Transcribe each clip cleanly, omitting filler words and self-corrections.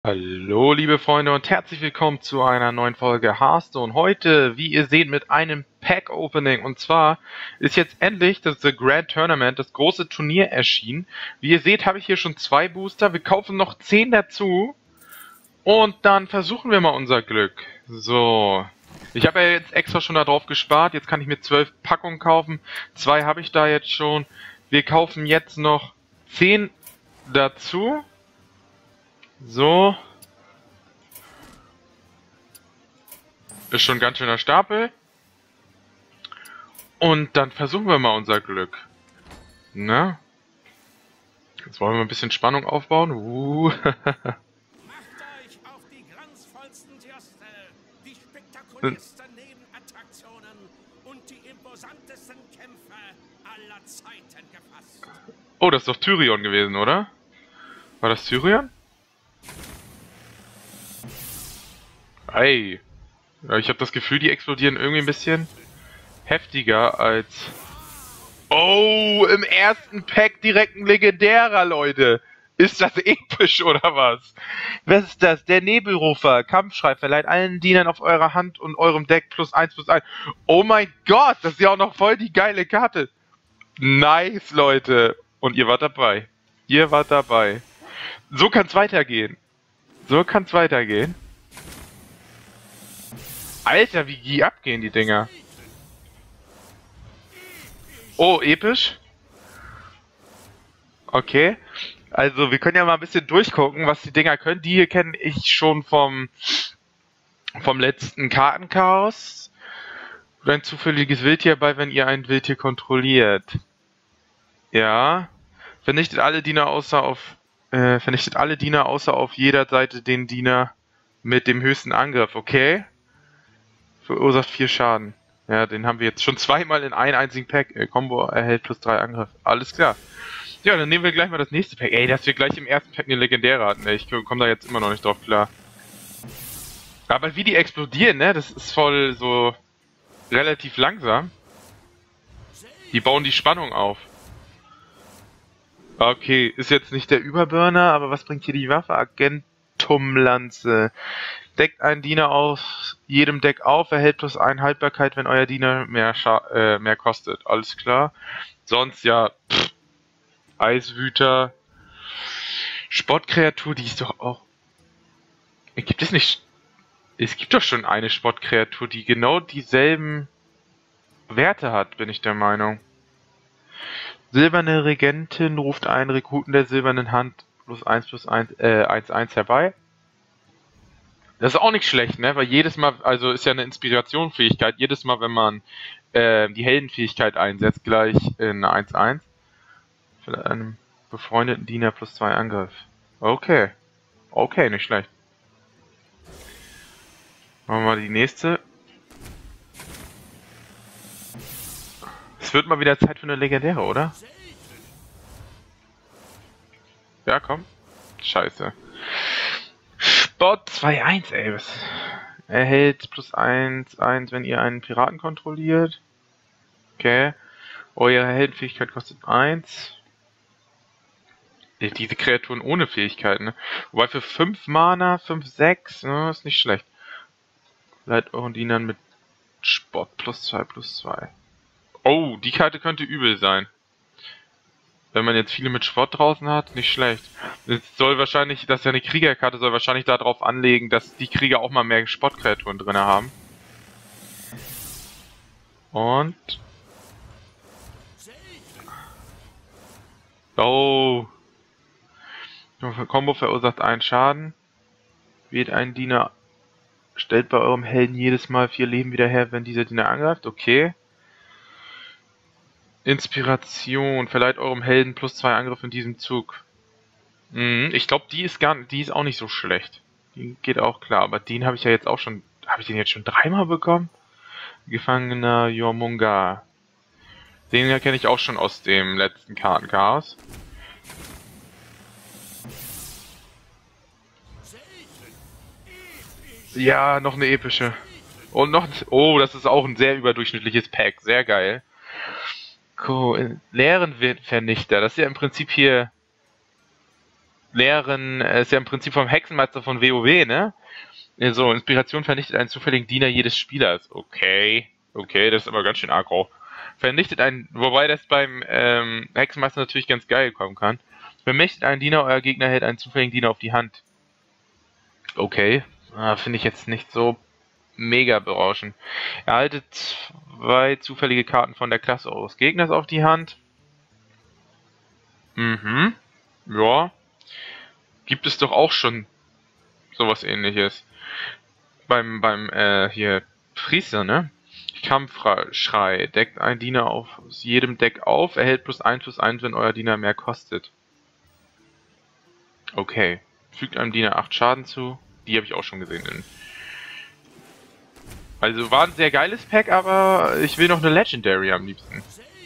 Hallo liebe Freunde und herzlich willkommen zu einer neuen Folge Hearthstone. Heute, wie ihr seht, mit einem Pack-Opening. Und zwar ist jetzt endlich das The Grand Tournament, das große Turnier, erschienen. Wie ihr seht, habe ich hier schon 2 Booster. Wir kaufen noch 10 dazu. Und dann versuchen wir mal unser Glück. So. Ich habe ja jetzt extra schon darauf gespart. Jetzt kann ich mir 12 Packungen kaufen. 2 habe ich da jetzt schon. Wir kaufen jetzt noch 10 dazu. So. Ist schon ein ganz schöner Stapel. Und dann versuchen wir mal unser Glück. Na? Jetzt wollen wir ein bisschen Spannung aufbauen. Macht euch auf die glanzvollsten Tierste, die spektakulärsten Nebenattraktionen und die imposantesten Kämpfe aller Zeiten gefasst. Oh, das ist doch Tyrion gewesen, oder? War das Tyrion? Ei. Ja, ich habe das Gefühl, die explodieren irgendwie ein bisschen heftiger als... Oh, im ersten Pack direkt ein legendärer, Leute. Ist das episch oder was? Was ist das? Der Nebelrufer. Kampfschrei verleiht allen Dienern auf eurer Hand und eurem Deck +1/+1. Oh mein Gott, das ist ja auch noch voll die geile Karte. Nice, Leute. Und ihr wart dabei. Ihr wart dabei. So kann's weitergehen. So kann's weitergehen. Alter, wie abgehen die Dinger. Oh, episch. Okay. Also, wir können ja mal ein bisschen durchgucken, was die Dinger können. Die hier kenne ich schon vom letzten Kartenchaos. Oder ein zufälliges Wildtier bei, wenn ihr ein Wildtier kontrolliert. Ja. Vernichtet alle Diener außer auf jeder Seite den Diener mit dem höchsten Angriff. Okay. Verursacht 4 Schaden. Ja, den haben wir jetzt schon zweimal in einem einzigen Pack. Combo erhält +3 Angriff. Alles klar. Ja, dann nehmen wir gleich mal das nächste Pack. Ey, dass wir gleich im ersten Pack eine legendäre hatten. Ey, ich komme da jetzt immer noch nicht drauf klar. Aber wie die explodieren, ne? Das ist voll so relativ langsam. Die bauen die Spannung auf. Okay, ist jetzt nicht der Überburner, aber was bringt hier die Waffe? Agentumlanze. Deckt einen Diener aus jedem Deck auf, erhält +1 Haltbarkeit, wenn euer Diener mehr kostet. Alles klar. Sonst ja, Eiswüter. Sportkreatur, die ist doch auch... Gibt es nicht... Es gibt doch schon eine Sportkreatur, die genau dieselben Werte hat, bin ich der Meinung. Silberne Regentin ruft einen Rekruten der silbernen Hand +1/+1, 1/1 herbei. Das ist auch nicht schlecht, ne? Weil jedes Mal, also ist ja eine Inspirationsfähigkeit, jedes Mal, wenn man die Heldenfähigkeit einsetzt, gleich in 1/1. Für einen befreundeten Diener +2 Angriff. Okay. Okay, nicht schlecht. Machen wir mal die nächste. Es wird mal wieder Zeit für eine legendäre, oder? Ja, komm. Scheiße. Spot 2/1, ey. Was? Erhält +1/1, wenn ihr einen Piraten kontrolliert. Okay. Eure Heldenfähigkeit kostet 1. Diese Kreaturen ohne Fähigkeiten, ne? Wobei für 5 Mana, 5/6, ne, ist nicht schlecht. Leitet euren Dienern mit Spot +2/+2. Oh, die Karte könnte übel sein. Wenn man jetzt viele mit Spott draußen hat, nicht schlecht. Das soll wahrscheinlich, das ist ja eine Kriegerkarte, soll wahrscheinlich darauf anlegen, dass die Krieger auch mal mehr Spottkreaturen drin haben. Und... Oh. Combo verursacht 1 Schaden. Wählt einen Diener. Stellt bei eurem Helden jedes Mal 4 Leben wieder her, wenn dieser Diener angreift. Okay. Inspiration. Verleiht eurem Helden +2 Angriff in diesem Zug. Ich glaube, die ist auch nicht so schlecht. Die geht auch klar, aber den habe ich ja jetzt auch schon... Habe ich den jetzt schon 3-mal bekommen? Gefangener Jormunga. Den kenne ich auch schon aus dem letzten Kartenchaos. Ja, noch eine epische. Und noch... Oh, das ist auch ein sehr überdurchschnittliches Pack. Sehr geil. Cool. Leeren Vernichter. Das ist ja im Prinzip hier... Lehrerin ist ja im Prinzip vom Hexenmeister von WoW, ne? So, Inspiration vernichtet einen zufälligen Diener jedes Spielers. Okay. Okay, das ist aber ganz schön aggro. Vernichtet einen, wobei das beim Hexenmeister natürlich ganz geil kommen kann. Bemächtigt einen Diener, euer Gegner hält einen zufälligen Diener auf die Hand. Okay. Finde ich jetzt nicht so mega berauschend. Erhaltet 2 zufällige Karten von der Klasse eures Gegners auf die Hand. Mhm. Ja. Gibt es doch auch schon sowas ähnliches. Beim hier, Priester, ne? Kampfschrei. Deckt ein Diener aus jedem Deck auf, erhält +1/+1, wenn euer Diener mehr kostet. Okay. Fügt einem Diener 8 Schaden zu. Die habe ich auch schon gesehen. Also war ein sehr geiles Pack, aber ich will noch eine Legendary am liebsten.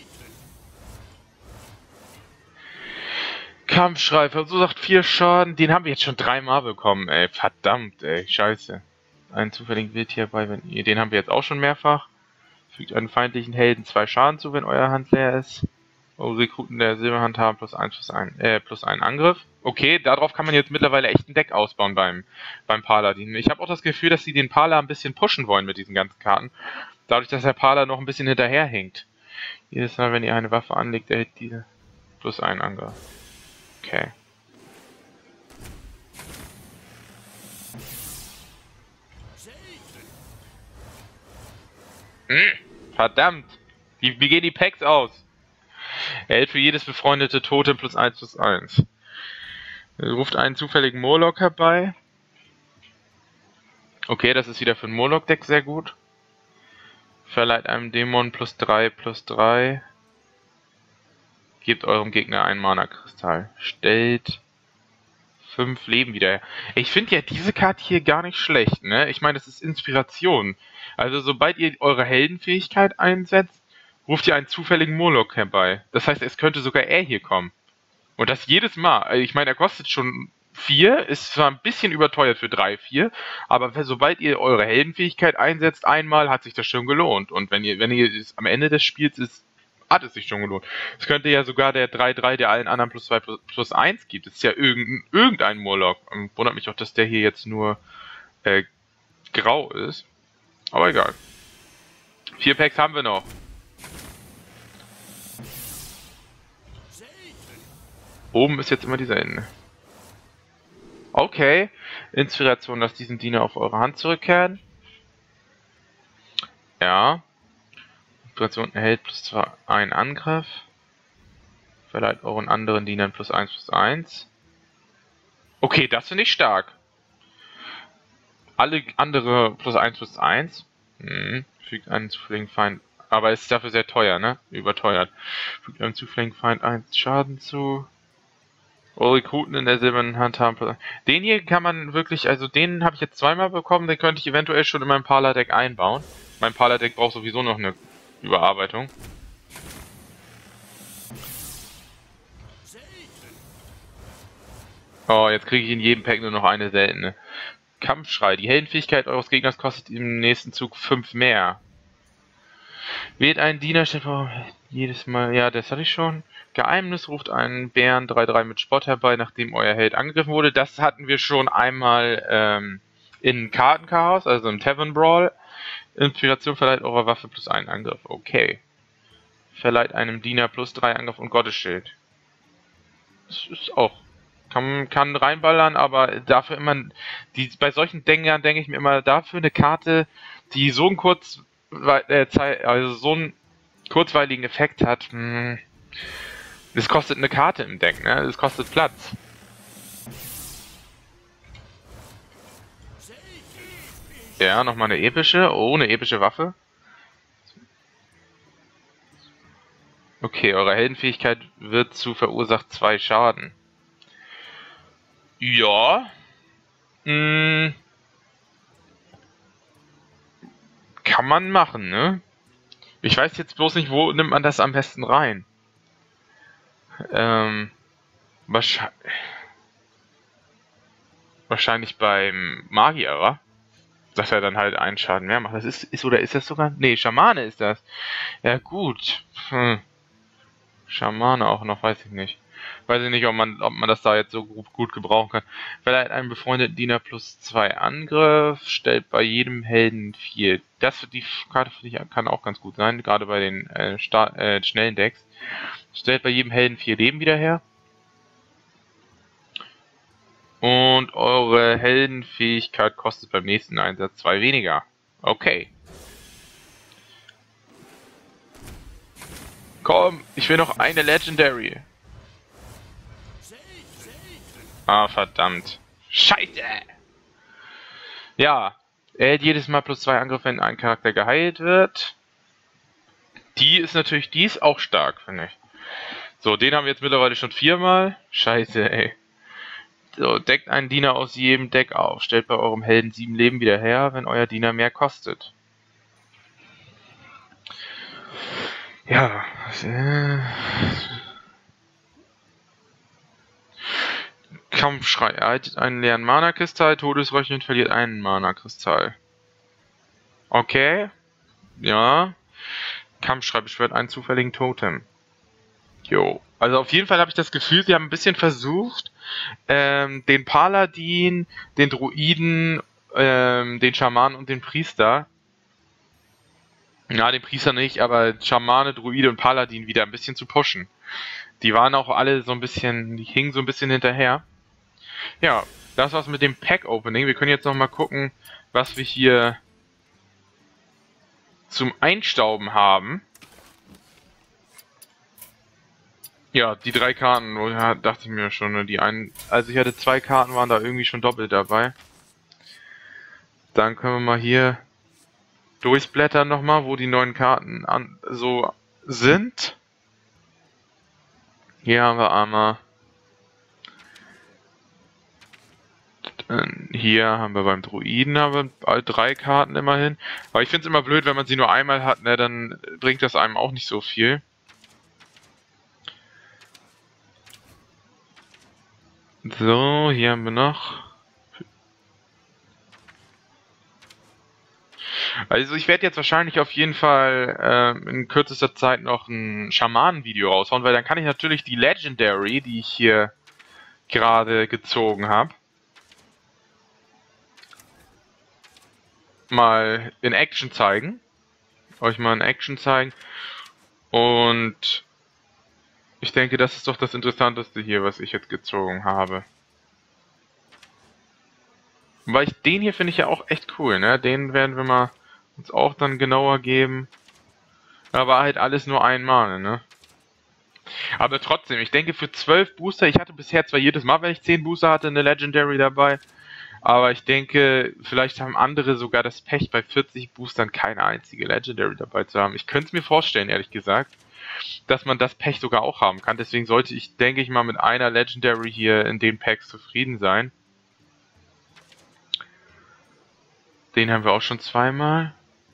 Kampfschrei verursacht 4 Schaden. Den haben wir jetzt schon 3-mal bekommen, ey. Verdammt, ey. Scheiße. Einen zufälligen Wildtier bei, wenn ihr. Den haben wir jetzt auch schon mehrfach. Fügt einen feindlichen Helden 2 Schaden zu, wenn euer Hand leer ist. Eure Rekruten der Silberhand haben +1 Angriff. Okay, darauf kann man jetzt mittlerweile echt ein Deck ausbauen beim Paladin. Ich habe auch das Gefühl, dass sie den Pala ein bisschen pushen wollen mit diesen ganzen Karten. Dadurch, dass der Pala noch ein bisschen hinterherhinkt. Jedes Mal, wenn ihr eine Waffe anlegt, erhält diese +1 Angriff. Okay. Verdammt! Wie gehen die Packs aus? Erhält für jedes befreundete Totem +1/+1. Ruft einen zufälligen Murloc herbei. Okay, das ist wieder für ein Murloc-Deck sehr gut. Verleiht einem Dämon +3/+3. Gebt eurem Gegner einen Mana-Kristall. Stellt 5 Leben wieder her. Ich finde ja diese Karte hier gar nicht schlecht, ne? Ich meine, das ist Inspiration. Also sobald ihr eure Heldenfähigkeit einsetzt, ruft ihr einen zufälligen Murloc herbei. Das heißt, es könnte sogar er hier kommen. Und das jedes Mal. Also ich meine, er kostet schon 4, ist zwar ein bisschen überteuert für 3, 4, aber sobald ihr eure Heldenfähigkeit einsetzt, einmal hat sich das schon gelohnt. Und wenn ihr am Ende des Spiels ist, hat es sich schon gelohnt. Es könnte ja sogar der 3/3, der allen anderen +2/+1 gibt. Das ist ja irgendein Murloc. Wundert mich auch, dass der hier jetzt nur grau ist. Aber egal. 4 Packs haben wir noch. Oben ist jetzt immer dieser Ende. Okay. Inspiration, lasst diesen Diener auf eure Hand zurückkehren. Ja. Inspiration erhält +1 Angriff. Verleiht euren anderen Dienern +1/+1. Okay, das finde ich stark. Alle andere +1/+1. Fügt einen zufälligen Feind. Aber ist dafür sehr teuer, ne? Überteuert. Fügt einem zufälligen Feind 1 Schaden zu. Eure Rekruten in der silbernen Hand haben. Den hier kann man wirklich, also den habe ich jetzt 2-mal bekommen, den könnte ich eventuell schon in mein Pala-Deck einbauen. Mein Pala-Deck braucht sowieso noch eine Überarbeitung. Oh, jetzt kriege ich in jedem Pack nur noch eine seltene. Kampfschrei. Die Heldenfähigkeit eures Gegners kostet im nächsten Zug 5 mehr. Wählt einen Diener, steht vor jedes Mal. Ja, das hatte ich schon. Geheimnis ruft einen Bären 3/3 mit Spott herbei, nachdem euer Held angegriffen wurde. Das hatten wir schon einmal in Kartenchaos, also im Tavern Brawl. Inspiration verleiht eurer Waffe +1 Angriff. Okay. Verleiht einem Diener +3 Angriff und Gottesschild. Das ist auch. Kann reinballern, aber dafür immer. Bei solchen Dingern denke ich mir immer, dafür eine Karte, die so einen so einen kurzweiligen Effekt hat. Das kostet eine Karte im Deck, ne? Das kostet Platz. Ja, nochmal eine epische. Oh, eine epische Waffe. Okay, eure Heldenfähigkeit wird verursacht 2 Schaden. Ja. Kann man machen, ne? Ich weiß jetzt bloß nicht, wo nimmt man das am besten rein. Wahrscheinlich beim Magier, wa? Dass er dann halt einen Schaden mehr macht. Das ist das sogar? Nee, Schamane ist das. Ja, gut. Schamane auch noch, weiß ich nicht. Weiß ich nicht, ob man das da jetzt so gut gebrauchen kann. Verleiht einem befreundeten Diener +2 Angriff, stellt bei jedem Helden 4. Die Karte finde ich kann auch ganz gut sein, gerade bei den schnellen Decks. Stellt bei jedem Helden 4 Leben wieder her. Und eure Heldenfähigkeit kostet beim nächsten Einsatz 2 weniger. Okay. Komm, ich will noch eine Legendary. Ah, verdammt. Scheiße! Ja, er hält jedes Mal +2 Angriffe, wenn ein Charakter geheilt wird. Die ist auch stark, finde ich. So, den haben wir jetzt mittlerweile schon 4-mal. Scheiße, ey. So, deckt einen Diener aus jedem Deck auf. Stellt bei eurem Helden 7 Leben wieder her, wenn euer Diener mehr kostet. Ja, Kampfschrei. Erhaltet einen leeren Mana-Kristall. Todesröcheln verliert einen Mana-Kristall. Okay. Ja. Kampfschrei beschwört einen zufälligen Totem. Jo. Also auf jeden Fall habe ich das Gefühl, sie haben ein bisschen versucht, den Paladin, den Druiden, den Schamanen und den Priester. Ja, den Priester nicht, aber Schamane, Druide und Paladin wieder ein bisschen zu pushen. Die waren auch alle so ein bisschen, die hingen so ein bisschen hinterher. Ja, das war's mit dem Pack-Opening. Wir können jetzt nochmal gucken, was wir hier zum Einstauben haben. Ja, die 3 Karten, ja, dachte ich mir schon, ne, also ich hatte 2 Karten, waren da irgendwie schon doppelt dabei. Dann können wir mal hier durchblättern nochmal, wo die neuen Karten so sind. Hier haben wir einmal. Hier haben wir beim Druiden alle 3 Karten immerhin. Aber ich finde es immer blöd, wenn man sie nur einmal hat, ne, dann bringt das einem auch nicht so viel. So, hier haben wir noch. Also ich werde jetzt wahrscheinlich auf jeden Fall in kürzester Zeit noch ein Schamanen-Video raushauen, weil dann kann ich natürlich die Legendary, die ich hier gerade gezogen habe, mal in Action zeigen. Euch mal in Action zeigen. Und ich denke, das ist doch das Interessanteste hier, was ich jetzt gezogen habe. Weil den hier finde ich ja auch echt cool, ne? Den werden wir mal uns auch dann genauer geben. Aber halt alles nur einmal, ne? Aber trotzdem, ich denke für 12 Booster, ich hatte bisher zwar jedes Mal, wenn ich 10 Booster hatte, eine Legendary dabei. Aber ich denke, vielleicht haben andere sogar das Pech, bei 40 Boostern keine einzige Legendary dabei zu haben. Ich könnte es mir vorstellen, ehrlich gesagt, dass man das Pech sogar auch haben kann. Deswegen sollte ich, denke ich mal, mit einer Legendary hier in den Packs zufrieden sein. Den haben wir auch schon 2-mal.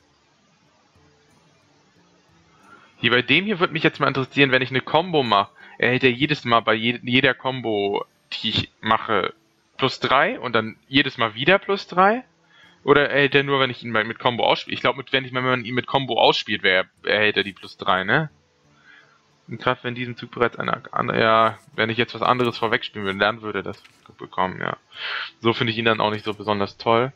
Hier bei dem hier würde mich jetzt mal interessieren, wenn ich eine Combo mache, erhält er jedes Mal bei jeder Combo, die ich mache, +3 und dann jedes Mal wieder +3? Oder erhält er nur, wenn ich ihn mit Combo ausspiele? Ich glaube, wenn man ihn mit Combo ausspielt, erhält er die +3, ne? Und gerade wenn diesen Zug bereits ja, wenn ich jetzt was anderes vorwegspielen würde, dann würde er das bekommen, ja. So finde ich ihn dann auch nicht so besonders toll.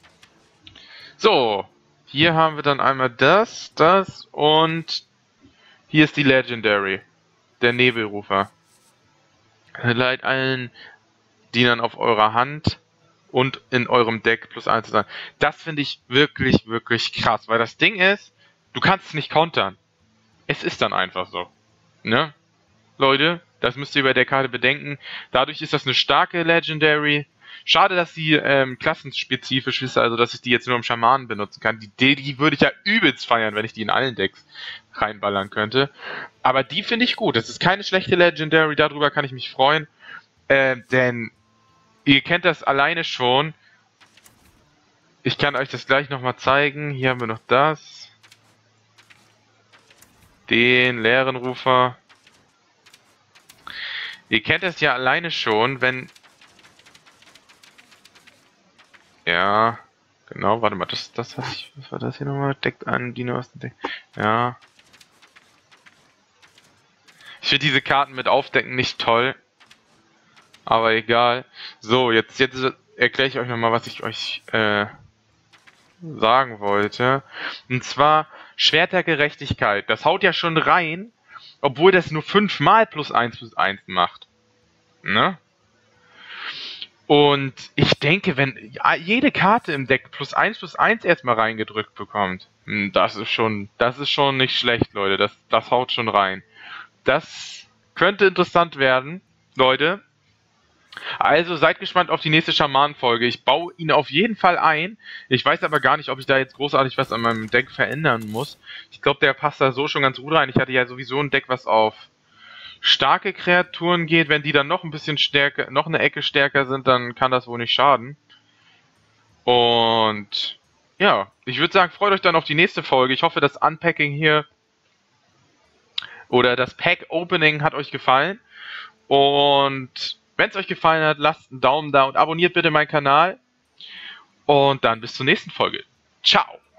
So, hier haben wir dann einmal das und hier ist die Legendary, der Nebelrufer. Leiht allen Dienern auf eurer Hand und in eurem Deck +1 zu sein. Das finde ich wirklich, wirklich krass, weil das Ding ist, du kannst es nicht countern. Es ist dann einfach so. Ne? Leute, das müsst ihr bei der Karte bedenken. Dadurch ist das eine starke Legendary. Schade, dass sie klassenspezifisch ist, also dass ich die jetzt nur im Schamanen benutzen kann. Die würde ich ja übelst feiern, wenn ich die in allen Decks reinballern könnte. Aber die finde ich gut. Das ist keine schlechte Legendary, darüber kann ich mich freuen. Denn ihr kennt das alleine schon. Ich kann euch das gleich nochmal zeigen. Hier haben wir noch das. Den leeren Rufer. Ihr kennt das ja alleine schon, wenn... Ja, genau, warte mal, was war das hier nochmal? Deckt einen Dino aus dem Deck. Ja. finde diese Karten mit Aufdecken nicht toll. Aber egal. So, jetzt erkläre ich euch nochmal, was ich euch sagen wollte. Und zwar Schwert der Gerechtigkeit. Das haut ja schon rein, obwohl das nur 5-mal +1/+1 macht. Ne? Und ich denke, wenn jede Karte im Deck +1/+1 erstmal reingedrückt bekommt, das ist schon nicht schlecht, Leute. Das haut schon rein. Das könnte interessant werden, Leute. Also seid gespannt auf die nächste Schamanen-Folge. Ich baue ihn auf jeden Fall ein. Ich weiß aber gar nicht, ob ich da jetzt großartig was an meinem Deck verändern muss. Ich glaube, der passt da so schon ganz gut rein. Ich hatte ja sowieso ein Deck, was auf starke Kreaturen geht. Wenn die dann noch ein bisschen stärker, noch eine Ecke stärker sind, dann kann das wohl nicht schaden. Und ja, ich würde sagen, freut euch dann auf die nächste Folge. Ich hoffe, das Unpacking hier oder das Pack-Opening hat euch gefallen. Und wenn es euch gefallen hat, lasst einen Daumen da und abonniert bitte meinen Kanal. Und dann bis zur nächsten Folge. Ciao!